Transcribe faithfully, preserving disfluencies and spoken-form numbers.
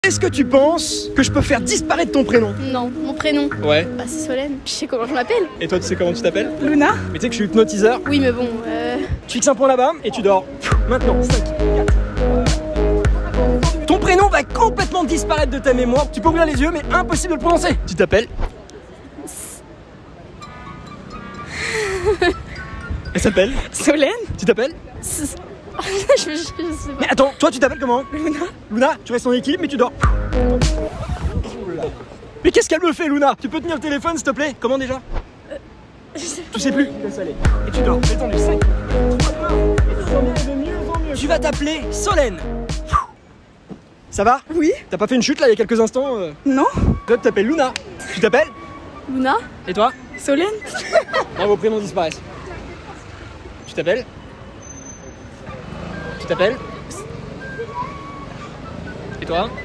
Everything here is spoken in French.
Est-ce que tu penses que je peux faire disparaître ton prénom? Non, mon prénom. Ouais. Bah c'est Solène. Je sais comment je m'appelle. Et toi, tu sais comment tu t'appelles? Luna. Mais tu sais que je suis hypnotiseur. Oui, mais bon, euh... Tu fixes un point là-bas et tu dors. Maintenant, cinq, quatre. Ton prénom va complètement disparaître de ta mémoire. Tu peux ouvrir les yeux, mais impossible de le prononcer. Tu t'appelles? Elle s'appelle? Solène. Tu t'appelles? je, je, je sais pas. Mais attends, toi tu t'appelles comment? Luna. Luna, tu restes en équipe mais tu dors. Mais qu'est-ce qu'elle me fait, Luna? Tu peux tenir le téléphone s'il te plaît? Comment déjà? euh, je sais Tu sais plus? Laisse aller. Et tu dors. Détendu. cinq, trois, un. Et tu s'en es de mieux en mieux. Tu vas t'appeler Solène. Ça va? Oui. T'as pas fait une chute là il y a quelques instants euh... Non. Toi tu t'appelles Luna. Tu t'appelles? Luna. Et toi? Solène. Ah, vos prénoms disparaissent. Tu t'appelles? Tu t'appelles? Et toi?